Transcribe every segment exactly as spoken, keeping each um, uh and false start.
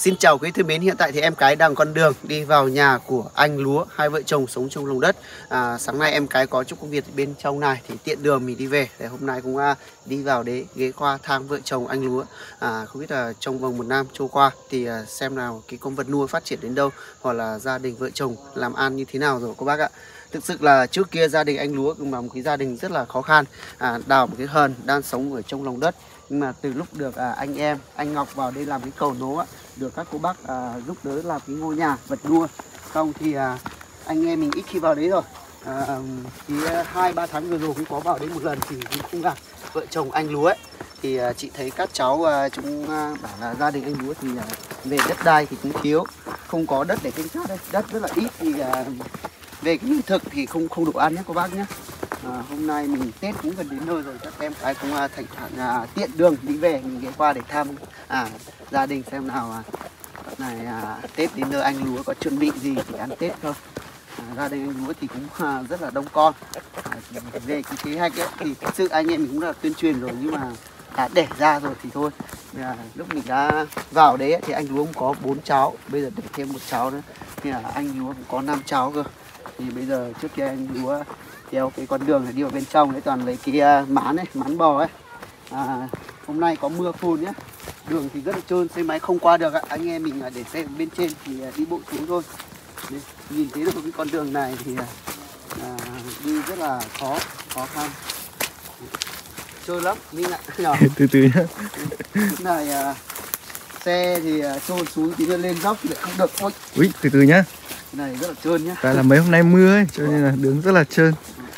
Xin chào quý thân mến, hiện tại thì em cái đang con đường đi vào nhà của anh Lúa, hai vợ chồng sống trong lồng đất. à, Sáng nay em cái có chút công việc bên trong này thì tiện đường mình đi về. Để hôm nay cũng à, đi vào để ghé qua thăm vợ chồng anh Lúa. à, Không biết là trong vòng một năm trôi qua thì à, xem nào cái con vật nuôi phát triển đến đâu, hoặc là gia đình vợ chồng làm ăn như thế nào rồi các bác ạ. Thực sự là trước kia gia đình anh Lúa cũng là một cái gia đình rất là khó khăn, à, đào một cái hờn đang sống ở trong lòng đất. Nhưng mà từ lúc được à, anh em, anh Ngọc vào đây làm cái cầu nối á, được các cô bác à, giúp đỡ làm cái ngôi nhà vật nuôi, xong thì à, anh em mình ít khi vào đấy rồi. à, thì hai ba tháng vừa rồi cũng có vào đấy một lần thì cũng không gặp vợ chồng anh Lúa ấy. Thì à, chị thấy các cháu à, chúng à, bảo là gia đình anh Lúa thì à, về đất đai thì cũng thiếu, không có đất để canh tác đây, đất rất là ít, thì à, về cái lương thực thì không không đủ ăn nhé cô bác nhé. À, hôm nay mình Tết cũng gần đến nơi rồi, các em cái cũng à, thành thản à, tiện đường đi về mình ghé qua để thăm à, gia đình xem nào à, này à, Tết đến nơi anh Lúa có chuẩn bị gì để ăn Tết không. à, gia đình anh Lúa thì cũng à, rất là đông con. à, về cái kế hoạch ấy thì thực sự anh em mình cũng đã tuyên truyền rồi, nhưng mà đã đẻ ra rồi thì thôi. à, lúc mình đã vào đấy ấy, thì anh Lúa cũng có bốn cháu, bây giờ đẻ thêm một cháu nữa thì là anh Lúa cũng có năm cháu cơ. Thì bây giờ trước kia anh Lúa theo cái con đường này đi vào bên trong đấy toàn lấy cái mán ấy, mán bò ấy. à, hôm nay có mưa phùn nhé, đường thì rất là trơn, xe máy không qua được ạ. Anh em mình để xe bên trên thì đi bộ xuống thôi. Đấy, nhìn thấy được cái con đường này thì à, đi rất là khó khó khăn, trơn lắm Minh ạ. Từ từ nhá. Cái này à, xe thì trôn xuống tí nữa lên dốc thì lại không được. Ôi, Ui, từ từ nhá. cái này rất là trơn nhá. Tại là mấy hôm nay mưa ấy, cho nên là đường rất là trơn.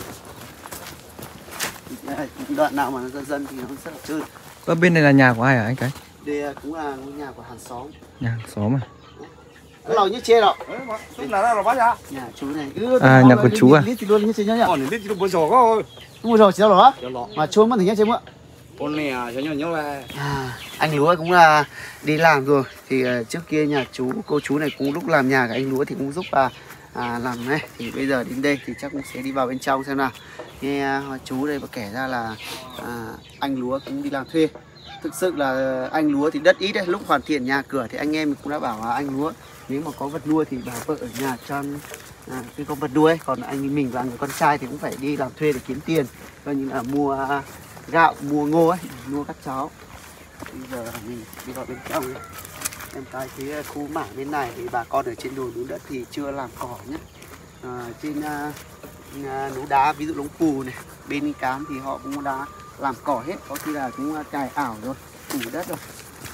Đoạn nào mà nó dần dần thì nó rất là trơn. Và bên này là nhà của ai hả anh cái? Đây cũng là ngôi nhà của hàng xóm. Nhà hàng xóm à? Cái lò như chê đó. Nhà chú này. À, nhà của chú à? Lít thì luôn như thế nhá nhá. Còn lít thì bữa rồi có. Mua rồi cháu đó. Dạ lọ. Mà chôn mất thì nhá chê mượn. Con này à, cháu nhỏ nhỏ là. À, anh Lúa cũng là đi làm rồi. Thì uh, trước kia nhà chú, cô chú này cũng lúc làm nhà của anh Lúa thì cũng giúp à, à, làm này. Thì bây giờ đến đây thì chắc cũng sẽ đi vào bên trong xem nào. Nghe uh, chú đây mà kể ra là à, anh Lúa cũng đi làm thuê. Thực sự là anh Lúa thì đất ít đấy. Lúc hoàn thiện nhà cửa thì anh em mình cũng đã bảo là anh Lúa nếu mà có vật nuôi thì bảo vợ ở nhà chăm à, cái con vật nuôi ấy. Còn anh mình và người con trai thì cũng phải đi làm thuê để kiếm tiền, coi như là mua uh, gạo, mua ngô ấy, mua các cháu. Bây giờ mình đi vào bên trong ấy. Em thấy cái khu mảng bên này thì bà con ở trên đồi núi đất thì chưa làm cỏ nhé. À, trên uh, uh, núi đá ví dụ Lống Phù này, bên Cám thì họ cũng đã làm cỏ hết, có khi là cũng uh, cài ảo rồi, phủ đất rồi.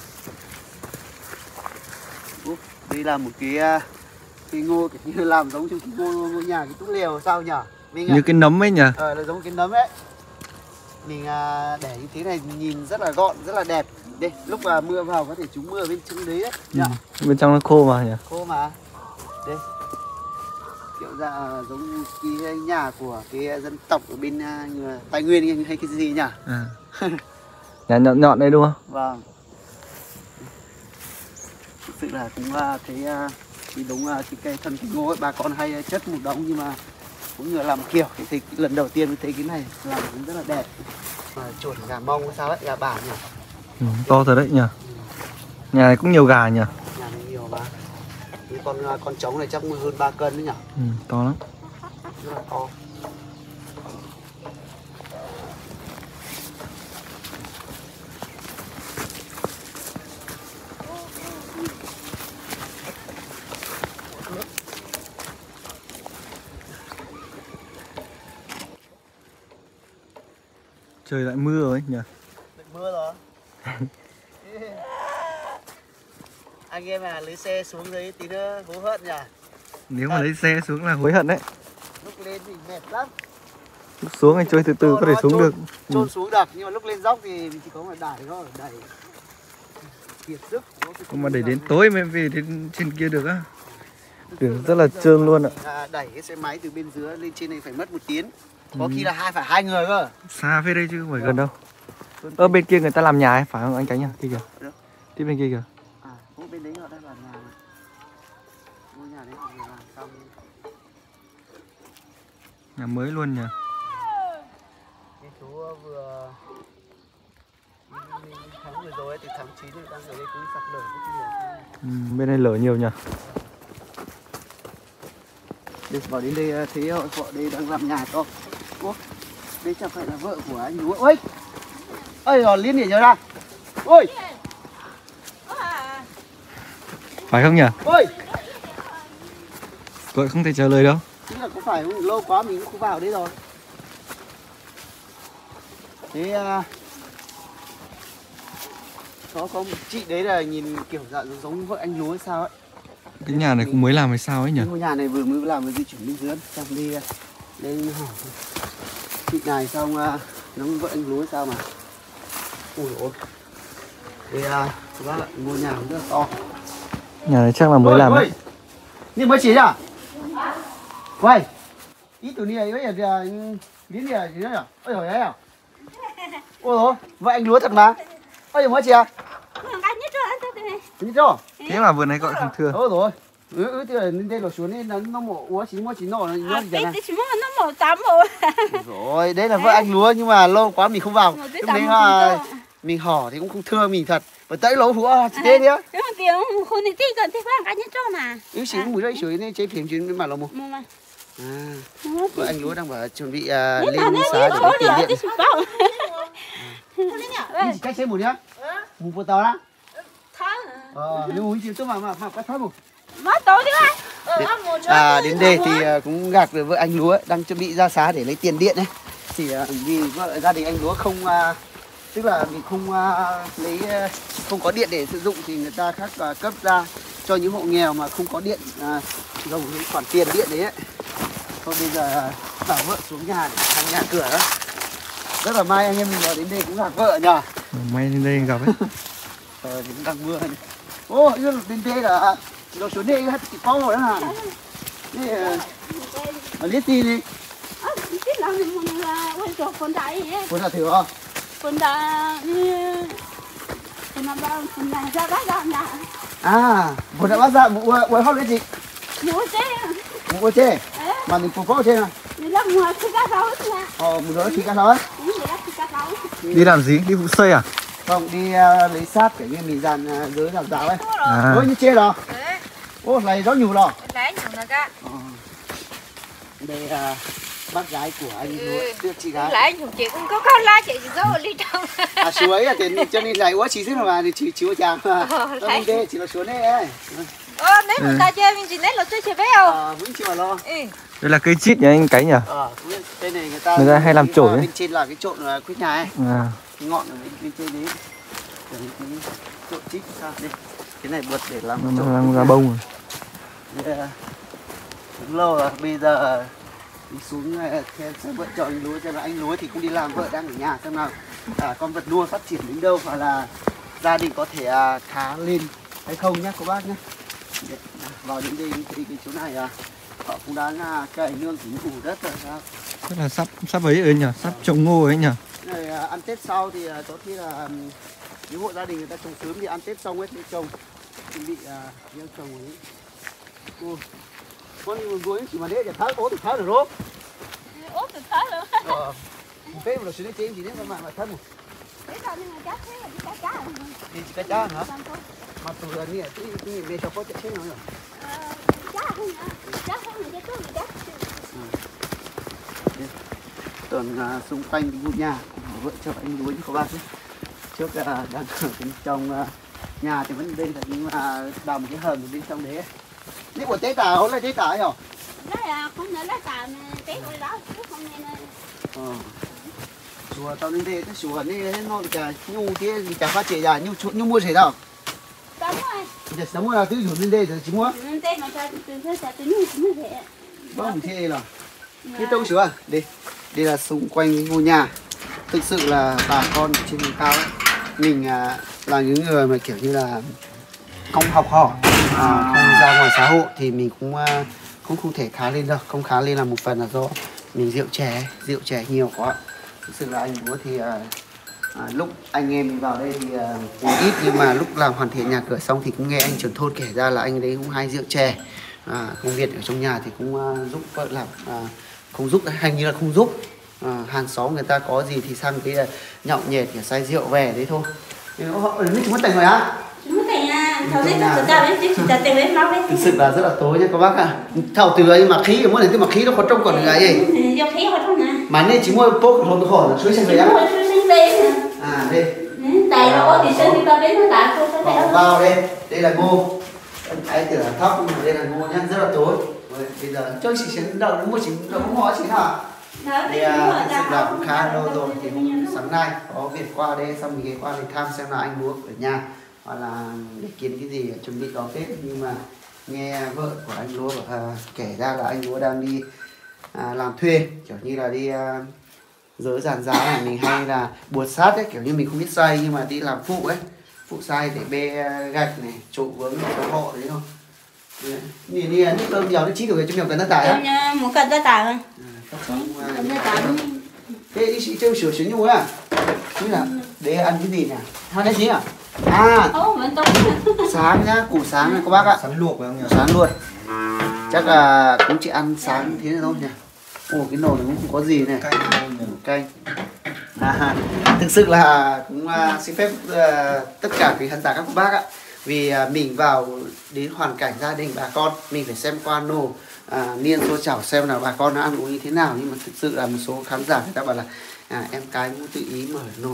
Úp, đây là một cái uh, cái ngô kiểu như làm giống trong cái ngô, ngô nhà cái túp lều sao nhỉ? Mình Như à? cái nấm ấy nhỉ? Ờ, là giống cái nấm ấy. Mình à, để như thế này nhìn rất là gọn, rất là đẹp. Đây, lúc mà mưa vào có thể trúng mưa bên trong đấy đấy. Ừ. Bên trong nó khô mà nhỉ? Khô mà. Đây. Kiểu ra giống cái nhà của cái dân tộc ở bên uh, Tây Nguyên hay cái gì nhỉ? À. Nhà nhọn nhọn đây đúng không? Vâng. Thực sự là cũng uh, thấy uh, thì đúng uh, cái cây thân cái ngô ấy, bà con hay chất một đống, nhưng mà cũng như làm kiểu thì, thì lần đầu tiên mới thấy cái này làm cũng rất là đẹp. Mà chuột gà mông hay sao ấy, gà bản nhỉ? Ừ, to thật đấy nhỉ? Nhà này cũng nhiều gà nhỉ? Nhà này nhiều mà. Cái con con trống này chắc hơn ba cân đấy nhỉ? Ừ, to lắm. Rất là to. Trời lại mưa rồi nhỉ? Được mưa rồi. Anh em à, lấy xe xuống đấy tí nữa hối hận nhỉ? Nếu mà lấy xe xuống là hối hận đấy. Lúc lên thì mệt lắm. Lúc xuống anh chơi từ từ có thể xuống được. Trôn Ừ. xuống được, nhưng mà lúc lên dốc thì mình chỉ có phải đẩy thôi, đẩy kiệt sức. Không mà để đến tối mới về đến trên kia được á. Đường rất là trơn luôn ạ. À, đẩy cái xe máy từ bên dưới lên trên này phải mất một tiếng. Có khi là hai phải hai người cơ. Xa phía đây chứ không phải gần đâu. Ở bên kia người ta làm nhà ấy, phải không anh Cánh nhỉ? Kia kìa. Tiếp bên kia kìa. À, cũng bên đấy họ đang làm nhà. Ngôi nhà đấy họ làm xong. Nhà mới luôn nhỉ? Cái chú vừa Tháng vừa rồi thì tháng chín thì đang ở đây cũng sạt lở rất nhiều. Ừ, bên này lở nhiều nhỉ. Đi vào đến đây thấy họ đây đang làm nhà to. Ô, đây chẳng phải là vợ của anh Lúa. Ôi, ơi rồi liên hệ nhớ ra. Ôi, phải không nhỉ? ôi, Gọi không thể trả lời đâu. chính là có phải không? Lâu quá mình cũng không vào đấy rồi. Thế uh, có có một chị đấy là nhìn kiểu dạng giống vợ anh Lúa hay sao ấy. Cái nhà này cũng mới làm hay sao ấy nhỉ? Ngôi nhà này vừa mới làm vừa di chuyển bên dưới, xong đi lên hỏi chị này xong uh, nó vợ anh Lúa hay sao mà. Ôi ôi. Đây uh, các bạn ngôi nhà cũng rất là to. Nhà này chắc là mới làm đấy. Nhưng mới chỉ à? Quay. Ít tuổi này ấy là đến nhà gì nữa nhỉ? Ôi trời ơi. Ôi ôi, vợ anh Lúa thật mà. Ôi mới chị à? Nhất rồi. Thế mà vừa nãy gọi không thưa. Ôi rồi. Ừ ừ thì là đây là xuống nên nó nó mổ úa chỉ mua chỉ nổ nó nó gì này. Nó màu tám màu. Rồi, đấy là vợ anh Lúa nhưng mà lâu quá mình không vào. Lúc đấy là mình hỏi thì cũng không thưa mình thật. Và tới lâu húa chỉ thế nhá. Cái mà tiếng không thì tí gần thế phải cái nhất cho mà. Ừ chỉ mùi đây sủi nên chế phim chuyến mà là một. À. Vợ anh Lúa đang bảo chuẩn bị uh, lên xá để lấy tiền điện. Đi cách chế mùi nhá. Mùi của tao đó. Ờ, nếu muốn chịu tôi mà mà mà bắt thắt một. Mất tối đi À đến đây thì cũng gạt được vợ anh Lúa đang chuẩn bị ra xá để lấy tiền điện đấy. Thì vì vợ gia đình anh Lúa không tức là mình không lấy không có điện để sử dụng thì người ta khác cấp ra cho những hộ nghèo mà không có điện dùng những khoản tiền điện đấy ấy. Thôi bây giờ bảo vợ xuống nhà để thằng nhà cửa đó. Rất là may anh em mình vào đến đây cũng gặp vợ nhờ. May đến đây gặp ấy. Ờ thì cũng đang mưa này. Ô, đến đây là nó xuống đây hết chỉ có rồi đó hả? Đây mà liếc gì đi? Cái nào thì mình là quên chỗ con đại ấy. Con đã thử không? Con đã thì mà bao con đã ra bắt ra nhà. À, con đã bắt ra vụ quay hot cái gì? Mua chế. Vụ chê. Mà mình cũng có chê mà. Mình làm mua cái cá rau nha. Ờ, một đứa thì cá rau. Đi làm gì? Đi vụ xây à? Không, đi uh, lấy sát kiểu như mình dàn uh, dưới dàn giáo ấy. À. Ôi như chê rồi. Ô, này gió nhiều rồi. Lấy nhiều nữa cả. Ờ. Đây uh, bác gái của anh Lúa, đưa chị gái. Lấy nhiều chị cũng có con lá chị giấu ở ly trong. À xuống ấy là tiền cho nên này quá chị xíu mà thì chị chịu chàng mà. Không thế, chị nó xuống đây ấy. Ờ, nếu mà ta chơi mình chỉ lấy là chơi chơi bé không? À, vẫn chịu mà lo. Ừ. Đây là cây chít nhỉ anh Cái nhỉ? Ờ, đây này người ta Người ta hay làm chổi ấy. Bên trên là cái trộn quyết nhà ấy. À. Cái ngọn ở bên, bên trên đấy. Cái trộn chít sao đây. Cái này bật để làm Nó trộn. làm ra bông rồi. Yeah. Đúng lâu rồi, bây giờ đi xuống theo xem vợ chồng anh Lúa xem là anh Lúa thì cũng đi làm, vợ đang ở nhà xem nào à, con vật nuôi phát triển đến đâu và là gia đình có thể à, khá lên hay không nhé các bác nhé. Vào đến đây thì cái chỗ này à, họ cũng đã là cày nương cũng ủ đất rồi sao. Tức là sắp sắp ấy rồi nhỉ? Sắp trồng ngô ấy nhỉ? Này, à, ăn Tết sau thì à, có khi là những hộ gia đình người ta trồng sớm thì ăn Tết xong ấy thì trồng chuẩn bị à, gieo trồng ấy. Ô, con đi một cuối chỉ mà đấy để tháo ố thì tháo được không? Ố thì tháo được. Ờ, một phép là xử lý chuyện gì đấy mà mà thân một. Thế sao nhưng mà chắc thế là đi cá cá rồi. Đi chỉ cá chá hả? Mà từ giờ này cái cái về cho có chạy thế nào rồi? Cá không nhá, cá không thì cái cá. Toàn uh, xung quanh cái ngôi nhà của vợ chồng anh Lúa như các bác nhé. Trước uh, đang ở bên trong uh, nhà thì vẫn bên là nhưng mà đào một cái hầm ở bên trong đấy.នេះcủa tế tả hôm nay tế tả ấy hả? Đấy là không nhớ là tả tế hồi đó chứ không nên. Ờ. Chùa tao lên đây cái chùa này nó cả nhu thế gì cả phát triển ra nhu nhu mua gì đâu? Đúng rồi. Giờ sống là cứ dùng lên đây rồi chỉ mua. Lên đây mà ta từ từ ta từ nhu cũng thế. Không thế là. Cái tông sửa à? Đây. Đây là xung quanh cái ngôi nhà. Thực sự là bà con trên vùng cao ấy. Mình à, là những người mà kiểu như là không học hỏi, à, không ra ngoài xã hội thì mình cũng à, cũng không thể khá lên đâu. Không khá lên là một phần là do mình rượu chè, rượu chè nhiều quá. Thực sự là anh Lúa thì à, à, lúc anh em mình vào đây thì à, cũng ít nhưng mà lúc làm hoàn thiện nhà cửa xong thì cũng nghe anh trưởng thôn kể ra là anh đấy cũng hay rượu chè. À, công việc ở trong nhà thì cũng à, giúp vợ làm, à, không giúp hay như là không giúp à, hàng xóm người ta có gì thì sang cái nhậu nhẹt để say rượu về đấy thôi. Họ ở đây chúng có tỉnh rồi á? Chúng có tỉnh à, thầu đấy tôi tao đấy, chỉ là tỉnh đấy máu đấy. Thực sự là rất là tối nhá các bác ạ. Thầu từ ấy mà khí mỗi lần tức mà khí nó có trong còn người gì? Do khí có trong nè. Mà nên chỉ mua bốc rồi khỏi là suối xanh về á. Suối xanh về. À đây. Tại nó thì sơn thì tao đến nó tạt cô sẽ Bỏ vào đây, đây là ngô. Anh tưởng là thóc nhưng mà đây là ngô nhá, rất là tối. Rồi, bây giờ cho chị sẽ đậu nó mua chỉ đậu có ngõ chỉ nào. Thì à, thực sự là cũng khá lâu rồi thì hôm sáng nay có việc qua đây xong mình ghé qua để thăm xem là anh Lúa ở nhà hoặc là để kiếm cái gì chuẩn bị đón Tết, nhưng mà nghe vợ của anh Lúa à, kể ra là anh Lúa đang đi à, làm thuê, kiểu như là đi à, dỡ dàn giáo này, mình hay là buột sát ấy, kiểu như mình không biết xay nhưng mà đi làm phụ ấy, phụ xay để bê gạch này, trụ vướng cho họ đấy thôi. Nhìn đi nước cơm nhiều nó chí được trong nhiều cần ta tải á. Một cần ta tải không? Cần ta tải. Thế đi chị trêu sửa xíu nhu á. Như là để ăn cái gì nè? Ăn cái gì à? À. Sáng nhá, củ sáng này các bác ạ. Sáng luộc phải không nhỉ? Sáng luôn. Chắc là cũng chỉ ăn sáng thế này thôi nhỉ. Ồ cái nồi này cũng không có gì này. Canh. Canh. À, thực sự là cũng uh, xin phép uh, tất cả quý khán giả các bác ạ. Vì uh, mình vào đến hoàn cảnh gia đình bà con, mình phải xem qua nồi à, niên xô chảo xem là bà con nó ăn uống như thế nào. Nhưng mà thực sự là một số khán giả người ta bảo là à, em cái cũng tự ý mở nồi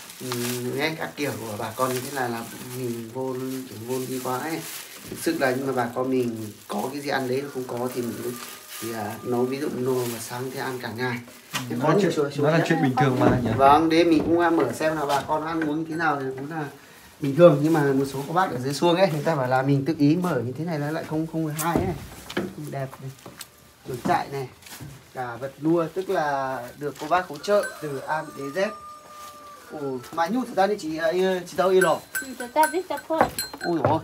um, nghe các kiểu của bà con như thế này là mình vô kiểu vô đi quá ấy. Thực sự là nhưng mà bà con mình có cái gì ăn đấy không có thì mình thì à, nấu ví dụ nồi mà sáng thì ăn cả ngày. Ừ, nó, chuyện, chua, nó là chuyện bình thường mà nhỉ. Vâng, để mình cũng mở xem là bà con ăn uống như thế nào thì cũng là bình thường, nhưng mà một số các bác ở dưới xuông ấy người ta bảo là mình tự ý mở như thế này nó lại không không được hay ấy, không đẹp này. Chuồng trại này, cả vật nuôi tức là được cô bác hỗ trợ từ A đến Z. Ồ, mà nhu thực ra thì chị chị tao yêu rồi. Ta biết ta thôi. Ôi dồi,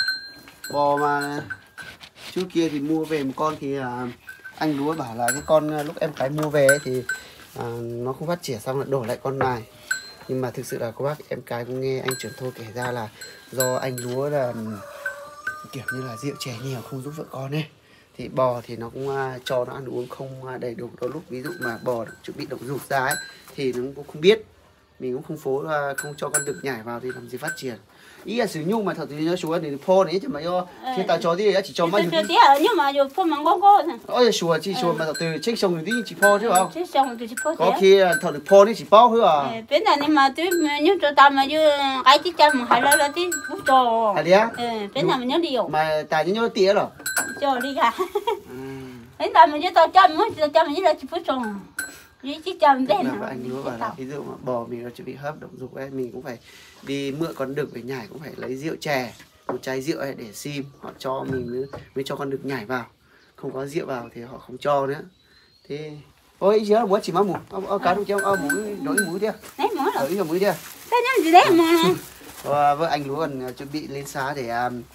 bò mà trước kia thì mua về một con thì à, anh Lúa bảo là cái con lúc em cái mua về ấy, thì à, nó không phát triển xong lại đổi lại con này. Nhưng mà thực sự là cô bác em cái cũng nghe anh trưởng thôn kể ra là do anh Lúa là kiểu như là rượu chè nhiều không giúp vợ con ấy, thì bò thì nó cũng uh, cho nó ăn uống không uh, đầy đủ. Đôi lúc ví dụ mà bò chuẩn bị động dục ra ấy thì nó cũng không biết, mình cũng không phố uh, không cho con đực nhảy vào thì làm gì phát triển. Ý là sử nhung mà thật thì nhớ chúa thì phô đấy chứ mà do khi ta cho thì chỉ cho mấy nhiêu nhưng mà dù phô mà ngon ngon ôi chúa chỉ chúa mà thật từ trích sông thì chỉ phô chứ không trích sông thì chỉ phô có khi thật được phô thì chỉ bao thôi à bên này nhưng mà tôi nhớ cho tao mà như cái chỉ cho mà hai lần là tí bút cho hay đấy á bên này mình nhớ điều mà tài nhớ nhớ tía rồi cho đi cả bên này mình nhớ tao cho muốn cho cho mình nhớ là chỉ bút cho chỉ chồng thế nào anh Lúa bảo là ví dụ mà bò mình nó chuẩn bị hấp động dục ấy, mình cũng phải đi mượn con đực về nhảy, cũng phải lấy rượu chè một chai rượu ấy để sim họ cho mình mới, mới cho con đực nhảy vào, không có rượu vào thì họ không cho nữa. Thế ôi chứ muốn chỉ mắm mủ ở cá đâu chứ ở mũi đổi mũi đi đấy mũi rồi ở mũi đi cái nhá gì đấy mà và vợ anh Lúa còn chuẩn bị lên xá để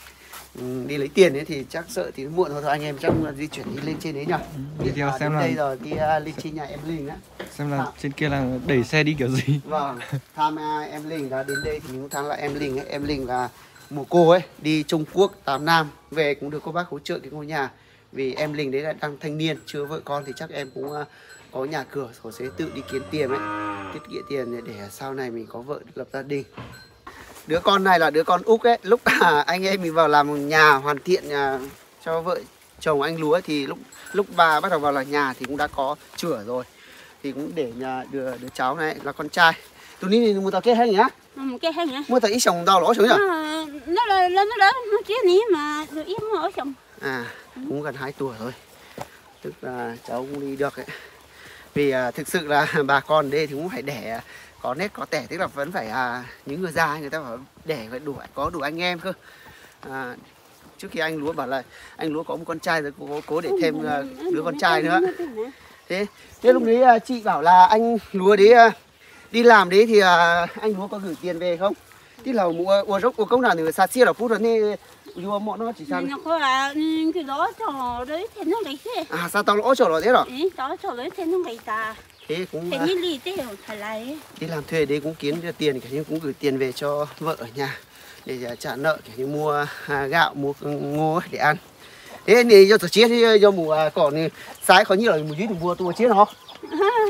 um, đi lấy tiền ấy thì chắc sợ thì muộn thôi, thôi anh em chắc di chuyển đi lên trên đấy nhỉ. Đi theo à, xem là đây rồi đi uh, lên trên nhà em Linh á, xem là à. trên kia là đẩy xe đi kiểu gì. Vâng, thăm uh, em Linh đã đến đây thì mình cũng thăm lại em Linh ấy. Em Linh là một cô ấy đi Trung Quốc tám Nam về cũng được cô bác hỗ trợ cái ngôi nhà, vì em Linh đấy là đang thanh niên chưa vợ con thì chắc em cũng uh, có nhà cửa rồi sẽ tự đi kiếm tiền ấy, tiết kiệm tiền để, để sau này mình có vợ lập gia đình. Đứa con này là đứa con út ấy, lúc à, anh em mình vào làm một nhà hoàn thiện nhà cho vợ chồng anh Lúa thì lúc lúc bà bắt đầu vào làm nhà thì cũng đã có chửa rồi, thì cũng để nhà đứa đứa cháu này là con trai. Tụi ní mua tao kết hết nhá. Một cái hết nhá. Mua tao ít sòng tao lỗ xuống nhá. Nó là nó đó nó chia ní mà được ít mà ở sòng. À, cũng gần hai tuổi rồi. Tức là cháu cũng đi được ấy. Vì à, thực sự là bà con đây thì cũng phải đẻ có nét có tẻ, tức là vẫn phải à, những người già người ta phải đẻ phải đủ có đủ anh em cơ. À, trước khi anh Lúa bảo là anh Lúa có một con trai rồi cố cố để thêm uh, đứa con trai nữa. Thế thế lúc đấy uh, chị bảo là anh Lúa đấy uh, đi làm đấy thì uh, anh Lúa có gửi tiền về không? Tí là mua uống rốc uống công nào thì xa xia là phút rồi nên mua mọn nó chỉ sang. Nó có là cái đó cho đấy thì nó lấy thế. À sao tao lỗ chỗ rồi thế rồi? Ừ, đó cho đấy thì nó lấy ta. Thế cũng thế như lì thế phải lấy. Đi làm thuê đấy cũng kiếm được tiền, kiểu như cũng gửi tiền về cho vợ ở nhà để trả nợ, kiểu như mua à, gạo mua ngô để ăn. Thế thì do tổ chiết thì do mùa còn sái có như là mùa dưới thì mua tôi chiết nó. Nên có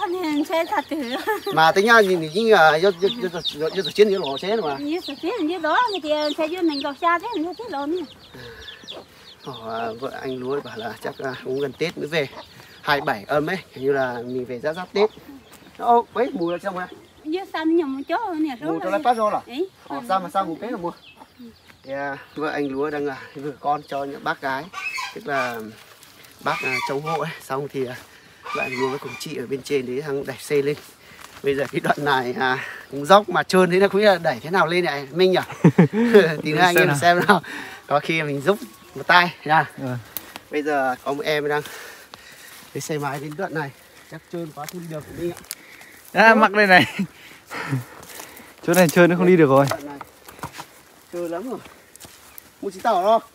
nên xe thật từ mà tính nha nhìn như là do do do do do chiến như lỗ chế mà như sự chiến như đó thì xe dưới mình gặp xa thế như thế đó nè. Họ vợ anh lúa bảo là chắc là cũng gần Tết mới về hai mươi bảy âm ấy hình như là mình về giáp giáp Tết. Ô ấy mùa trong này Dưới xanh nhầm một chỗ nè mùa cho lấy phát rồi là ấy họ sao mà sao mùa Tết là mùa thì vợ anh lúa đang là gửi con cho những bác gái tức là bác chống hộ ấy xong thì vợ anh lúa với cùng chị ở bên trên đấy thằng đẩy xe lên. Bây giờ cái đoạn này à, cũng dốc mà trơn thế là không biết là đẩy thế nào lên này Minh nhỉ. Tí nữa anh em xem nào có khi mình giúp một tay nha. Ừ. Bây giờ có một em đang cái xe máy đến đoạn này chắc trơn quá không đi được của Minh ạ. À, mặc đây này. Chỗ này trơn nó không đi được rồi. Trơn lắm rồi. Mua chỉ tàu đâu.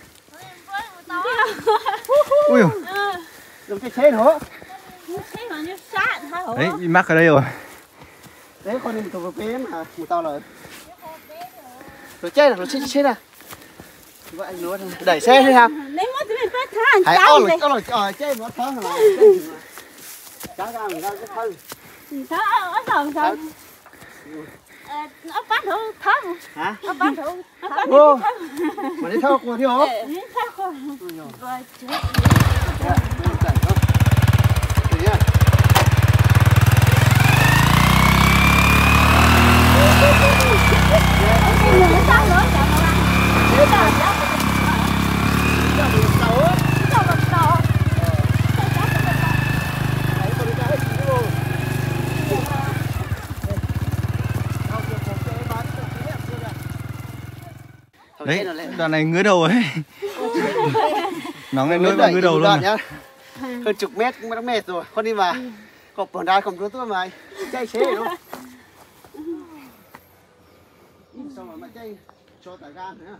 Ui. Dùng cái xe nữa. thế mà như sát hả hổ Đấy, bị mắc ở đây rồi. Đấy con đi một tàu về mà một tàu là rồi chết rồi, nó chết chết à. Vậy anh lúa đẩy xe thế nào? lấy mất thì mình phải thả Hãy cháu ôi này rồi, ôi rồi, chết nó thở rồi. Cháu ra mình ra cái thân. thả ở đầu rồi nó bắt được thả Hả? nó bắt được Ô. Mà đi theo cô đi hả? thả thôi rồi Đấy, đoạn này ngứa đầu ấy. Nóng lên nỗi vào ngứa đầu luôn nhá. Hơn chục mét cũng đã mệt rồi. Con đi mà. Cọp còn đai không có tôi mà. Chạy chế luôn. Xong rồi mà chạy cho tải gan nữa.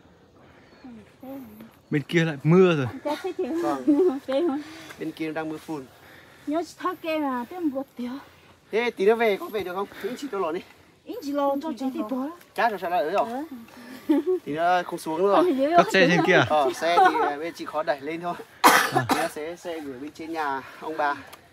Bên kia lại mưa rồi. Vâng. Bên kia đang mưa phùn. nhớ thắc cái mà tên một tiểu Thế tí nữa về có về được không? Những chị tôi lộn đi. ít chỉ lo cho chị thì bố Chát rồi sao lại ở rồi. Tí nữa không xuống nữa rồi. Cất xe trên kia. Ờ, xe thì bên chị khó đẩy lên thôi. Tí nữa sẽ xe gửi bên trên nhà ông bà.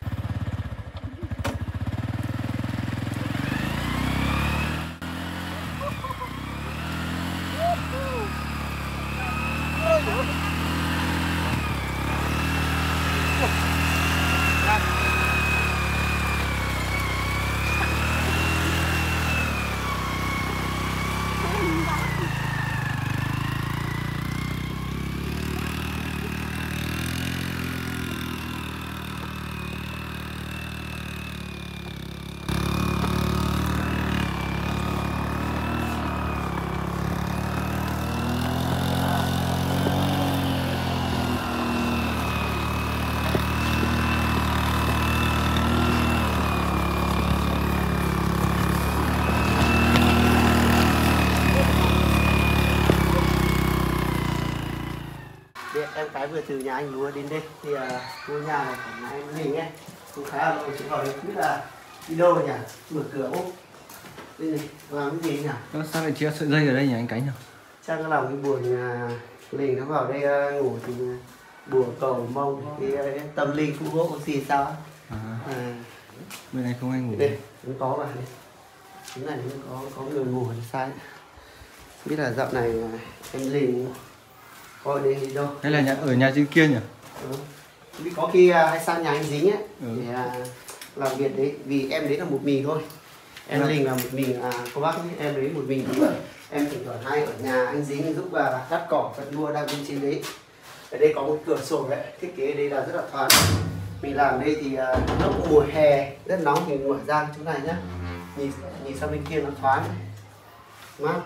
Em cái vừa từ nhà anh lúa đến đây thì uh, ngôi nhà này của nhà em mình ấy cũng khá là lâu, chỉ hỏi biết là đi đâu nhỉ, mở cửa úp đây này làm cái gì nhỉ? Nó sao lại treo sợi dây ở đây nhỉ anh Cánh nhỉ? Chắc nó làm cái buồng uh, mình nó vào đây uh, ngủ thì uh, buồng cầu mông thì uh, tâm linh phú gỗ có gì sao á? À, À, bên này không ai ngủ. đây cũng có mà đây. Cái này cũng có có người ngủ thì sai. Không biết là dạo này uh, em linh coi đây đi đâu? Hay là nhà ở nhà trên kia nhỉ? Ừ. Có khi uh, hay sang nhà anh Dính ấy Ừ. để uh, làm việc đấy, vì em đấy là một mình thôi, em Ừ. Linh là một mình, à, cô bác ấy, em đấy một mình thì em thỉnh thoảng hay ở nhà anh Dính giúp và cắt cỏ cắt đua đang bên trên đấy. Ở đây có một cửa sổ đấy, thiết kế đây là rất là thoáng. Mình làm đây thì uh, lúc mùa hè rất nóng thì mở ra chỗ này nhá, nhìn nhìn sang bên kia nó thoáng mát.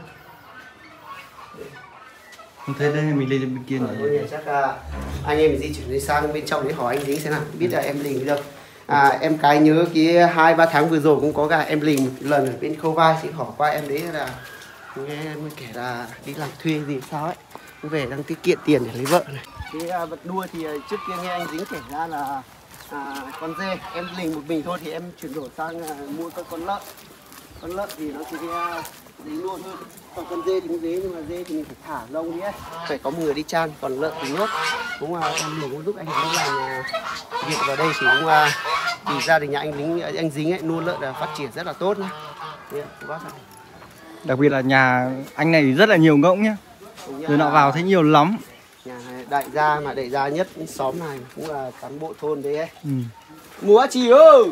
Không thấy đây mình lên bên kia Ở ngôi nhỉ? nhà chắc là anh em mình di chuyển đi sang bên trong đấy hỏi anh Dính xem nào, biết là em Linh đi đâu. À, em cái nhớ cái hai ba tháng vừa rồi cũng có cả em Linh một lần ở bên Khâu Vai, chị hỏi qua em đấy là nghe em kể là đi làm thuê gì sao ấy, về đang tiết kiệm tiền để lấy vợ này. Cái à, vật nuôi thì trước kia nghe anh Dính kể ra là à, con dê, em Linh một mình thôi thì em chuyển đổi sang à, mua các con lợn. Con lợn thì nó chỉ à, dễ nuôi hơn, còn con dê thì cũng dễ, nhưng mà dê thì mình phải thả lông đi ấy, phải có một người đi chăn, còn lợn thì nhốt. Cũng là em mình cũng giúp anh Dính làm à, việc vào đây thì cũng à, thì gia đình nhà anh lính anh Dính ấy nuôi lợn là phát triển rất là tốt nhé. Đấy, cô bác ạ. Đặc biệt là nhà anh này rất là nhiều ngỗng nhá. Rồi nọ vào thấy nhiều lắm. Nhà này đại gia mà đại gia nhất xóm này cũng là cán bộ thôn đấy ấy. Ừ. Múa chị ơi,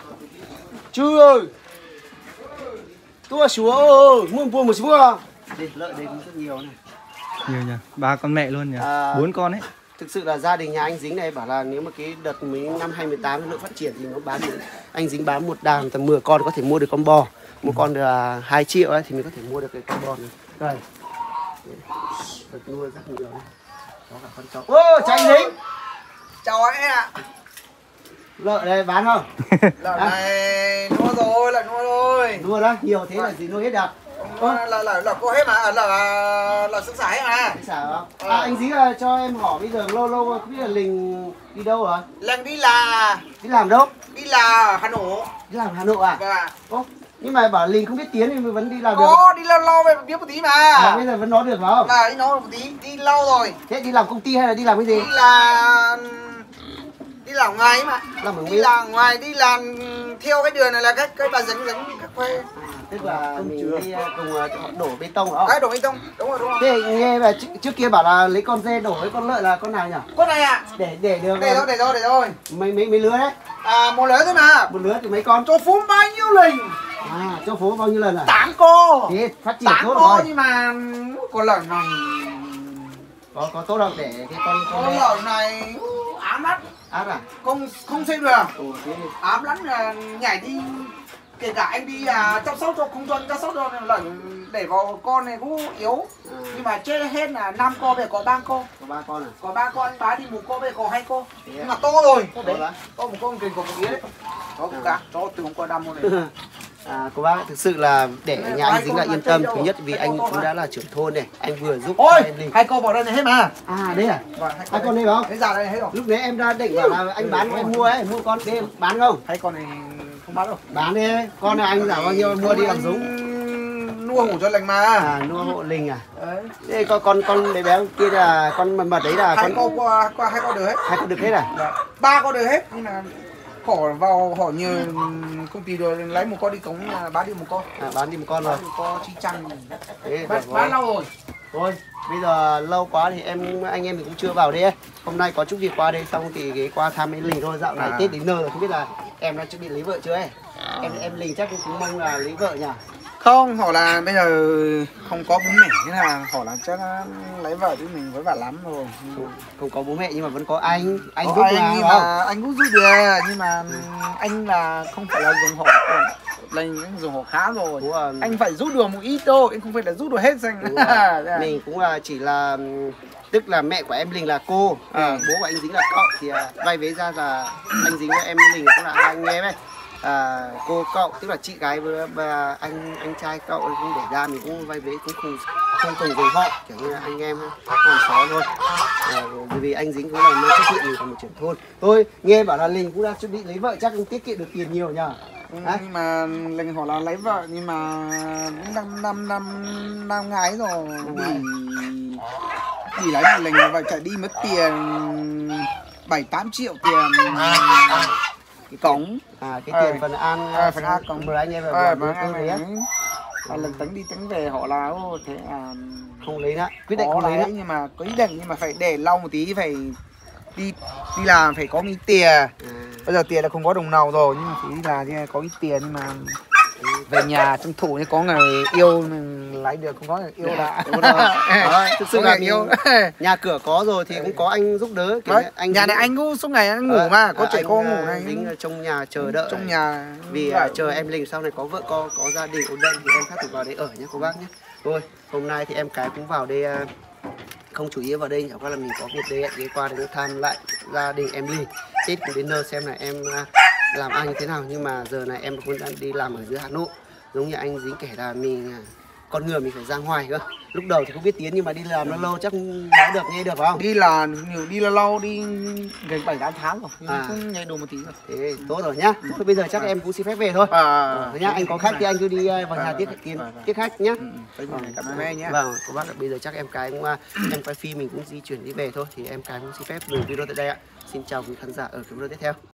chú ơi, tua chúa ơi, mua mua một chúa. Đây lợn đây cũng rất nhiều này. Nhiều nhỉ, ba con mẹ luôn nhỉ, À, bốn con ấy. Thực sự là gia đình nhà anh Dính này bảo là nếu mà cái đợt mấy năm hai mươi tám lượng phát triển thì nó bán được, anh Dính bán một đàn tầm mười con có thể mua được con bò, một con được hai triệu ấy thì mình có thể mua được cái con bò này. Đây, được nuôi rất nhiều này. Có cả con chó. Ô, chào anh Dính. Chào anh ạ. Lợn đây bán không? Lợn này mua rồi, lợn mua rồi. Nuôi đó, nhiều thế là gì nuôi hết được. Là là là là cô hết mà, là là là sướng sải hết mà. Anh xả không? À, anh Dính là cho em hỏi bây giờ lâu lâu không biết là Lình đi đâu rồi? Lần đi là Đi làm đâu? đi là Hà Nội. Đi làm Hà Nội à? Vâng ạ. Ô, nhưng mà bảo Lình không biết tiếng thì vẫn đi làm được. Có đi lâu lâu về biết một tí mà. À, bây giờ vẫn nói được phải không? Là đi nói một tí, đi lâu rồi. Thế đi làm công ty hay là đi làm cái gì? Đi là đi làm ngoài mà. Làm ở Đi Mỹ. làm ngoài, đi làm theo cái đường này là cái cái bà dẫn dẫn các quê. Tức là mình đi cùng đổ bê tông phải không? Cái đổ bê tông, đúng rồi đúng rồi. Thế nghe về trước, trước kia bảo là lấy con dê đổ với con lợn là con nào nhỉ? Con này ạ. Để để được Để rồi, để rồi, để rồi. mấy mấy mấy lứa đấy. À một lứa thôi mà. Một lứa thì mấy con? Cho phú bao nhiêu lần? À, cho phố bao nhiêu lần à? Tám cô. Thế phát triển Tám tốt cô rồi. nhưng mà con lợn này Có có tốt không để cái con con con dê lợn này ám lắm, áp à? không không xem được, Ồ, thế thì ám lắm là nhảy đi, kể cả anh đi à, chăm sóc cho không cho anh chăm sóc cho lợn để vào con này cũng yếu, à, nhưng mà trên hết là năm cô về có ba cô, có ba con à? có ba cô anh bán đi một cô về có hai cô, Thế nhưng à? mà to rồi, To đấy lắm. có một con kình có một đĩa đấy, có một cá, cho từ hôm qua đâm luôn này. À, cô bác thực sự là để nhà anh Dính là yên tâm. Thứ nhất vì anh cũng đã là trưởng thôn này, anh vừa giúp Ôi, em Linh. hai cô vào đây này hết mà. À đấy à? Vâng, Hai con đây phải không? Đấy ra đây hết rồi. Lúc đấy em ra định bảo là anh bán em mua ấy, mua con đêm bán không? Hai con này không bán đâu. Bán đi, con này anh giả bao nhiêu mua đi làm giống. Nuôi hủ cho lành mà. À, nuôi hộ Linh à? Đấy. Thế con con con bé béo kia là con mật mật đấy là Hai con con qua qua hai con được hết. hai con được hết à? Dạ. Ba con được hết nhưng mà hỏi vào hỏi như công ty rồi lấy một con đi cống là bán đi một con. À, bán đi một con rồi. Bán một con chín trăm. Thế Bán, được bán rồi. lâu rồi. Thôi, bây giờ lâu quá thì em anh em mình cũng chưa vào đây ấy. Hôm nay có chút việc qua đây xong thì ghé qua thăm em Linh thôi. Dạo này À. Tết đến nơi rồi, không biết là em đã chuẩn bị lấy vợ chưa ấy? Em em Linh chắc cũng mong là lấy vợ nhỉ? Không, họ là bây giờ không có bố mẹ thế là họ là chắc lấy vợ chứ mình với vợ lắm rồi. Không, không có bố mẹ nhưng mà vẫn có anh, anh Có giúp anh mà, nhưng phải không? mà anh cũng giúp được nhưng mà anh là không phải là dùng họ là anh dùng họ khá rồi. Đúng rồi. Anh phải giúp được một ít thôi, anh không phải là giúp được hết danh. Đúng rồi. Mình cũng là chỉ là tức là mẹ của em Linh là cô, À. bố của anh Dính là cậu thì à, vay vế ra là anh Dính và em Linh cũng là hai anh em ấy. À, cô cậu tức là chị gái với và anh anh trai cậu cũng để ra mình cũng vay vế cũng không không cùng với họ kiểu như là anh em hàng xóm thôi. À, bởi vì anh Dính cũng là nơi trách nhiệm mình là một trưởng thôn. Thôi nghe bảo là Linh cũng đang chuẩn bị lấy vợ chắc cũng tiết kiệm được tiền nhiều nhờ. Đấy. Nhưng mà lần họ là lấy vợ nhưng mà năm năm năm năm ngày rồi vì vì lấy một lần là vợ chạy đi mất tiền bảy tám triệu tiền cái cống. À cái tiền Ờ. phần ăn À, phần ăn cống mời anh em vào à, bữa mà cơm đấy á. à, lần tính đi tính về họ là ô, thế à, Không lấy nữa, quyết định có không lấy lấy nữa. nhưng mà có ý định nhưng mà phải để lâu một tí, phải đi đi làm phải có ít tiền. À. Bây giờ tiền là không có đồng nào rồi nhưng mà phải đi làm thì có ít tiền nhưng mà về nhà tranh thủ như có người yêu mình lấy được, không có người yêu đã. Đúng rồi. Đó, thực sự Có là người yêu. mình- nhà cửa có rồi thì cũng có anh giúp đỡ kiểu Đấy, như anh nhà này Dính- anh cũng suốt ngày anh ngủ Ờ, mà có à, trẻ anh, con ngủ à, này Dính ở trong nhà chờ đợi trong nhà vì à, chờ em Linh sau này có vợ con có gia đình ổn định thì em khác tục vào đấy ở nhé cô bác nhé. Thôi hôm nay thì em cái cũng vào đây à, không chủ yếu vào đây chẳng qua là mình có việc đây đi qua để thăm lại gia đình em Linh. Tết cũng đến nơi xem là em à, làm ăn như thế nào, nhưng mà giờ này em cũng đang đi làm ở dưới Hà Nội, giống như anh Dính kể là mình à, con người mình phải ra ngoài cơ. Lúc đầu thì không biết tiếng nhưng mà đi làm nó lâu chắc nói được nghe được phải không? đi là nhiều đi là lâu đi gần bảy tám tháng rồi nhưng À. mà cũng nhảy đồ một tí rồi. Thế tốt rồi nhá. Thôi bây giờ chắc em cũng xin phép về thôi. À, Ờ, nhá, anh có khách thì anh cứ đi uh, vào nhà tiếp tiền tiếp khách nhá. Ừ, cảm ơn em nhé. Vâng, cô bác ạ, bây giờ chắc em cái cũng uh, em quay phim mình cũng di chuyển đi về thôi thì em cái cũng xin phép dừng video tại đây ạ. Xin chào quý khán giả ở cái video tiếp theo.